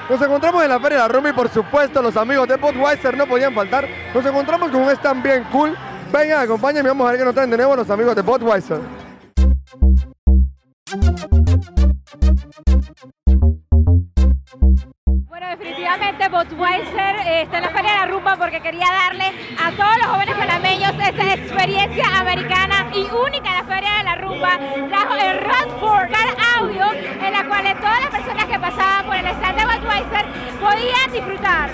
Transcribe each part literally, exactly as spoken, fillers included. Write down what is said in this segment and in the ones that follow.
Nos encontramos en la Feria de la Rumba y por supuesto los amigos de Budweiser no podían faltar. Nos encontramos con un stand bien cool. Vengan, acompáñenme, vamos a ver qué nos traen de nuevo los amigos de Budweiser. Bueno, definitivamente Budweiser eh, está en la Feria de la Rumba porque quería darle a todos los jóvenes panameños esa experiencia americana y única en la Feria de la Rumba. Trajo el Rockford Car Audio, en la cual todas las personas que pasaban por el stand de Budweiser podían disfrutar.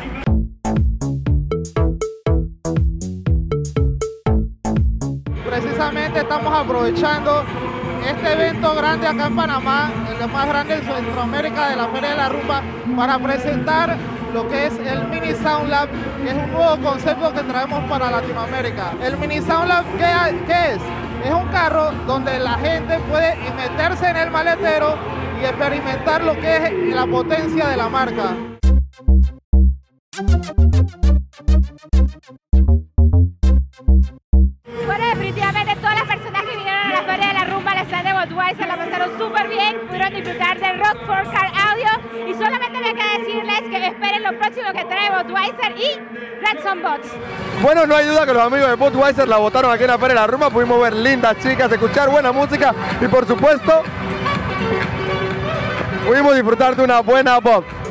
Precisamente estamos aprovechando este evento grande acá en Panamá, el más grande en Centroamérica de la Feria de la Rumba, para presentar lo que es el Mini Sound Lab, que es un nuevo concepto que traemos para Latinoamérica. El Mini Sound Lab, ¿qué, qué es? Es un carro donde la gente puede meterse en el maletero y experimentar lo que es la potencia de la marca. Bueno, definitivamente todas las personas que vinieron a la Feria de la Rumba, al stand de Budweiser, la pasaron súper bien, pudieron disfrutar del Rockford Car Audio y solamente me queda decirles que esperen lo próximo que trae Budweiser y Red Zone Bots. Bueno, no hay duda que los amigos de Budweiser la votaron aquí en la Feria de la Rumba. Pudimos ver lindas chicas, escuchar buena música y por supuesto pudimos disfrutar de una buena pop.